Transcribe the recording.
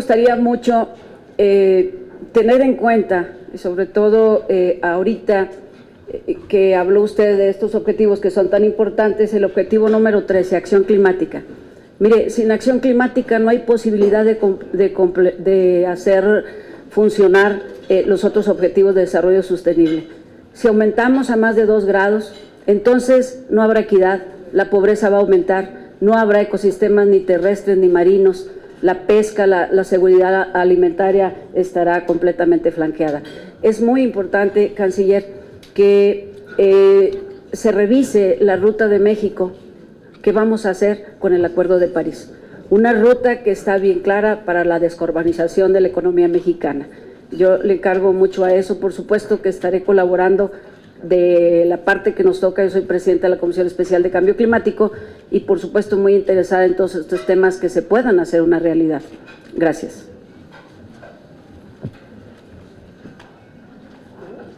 gustaría mucho tener en cuenta, y sobre todo ahorita que habló usted de estos objetivos que son tan importantes, el objetivo número 13, acción climática. Mire, sin acción climática no hay posibilidad de hacer funcionar los otros objetivos de desarrollo sostenible. Si aumentamos a más de 2 grados, entonces no habrá equidad, la pobreza va a aumentar, no habrá ecosistemas ni terrestres ni marinos, la pesca, la seguridad alimentaria estará completamente flanqueada. Es muy importante, canciller, que se revise la ruta de México que vamos a hacer con el Acuerdo de París. Una ruta que está bien clara para la descarbonización de la economía mexicana. Yo le encargo mucho a eso, por supuesto que estaré colaborando de la parte que nos toca. Yo soy presidenta de la Comisión Especial de Cambio Climático y por supuesto muy interesada en todos estos temas que se puedan hacer una realidad. Gracias.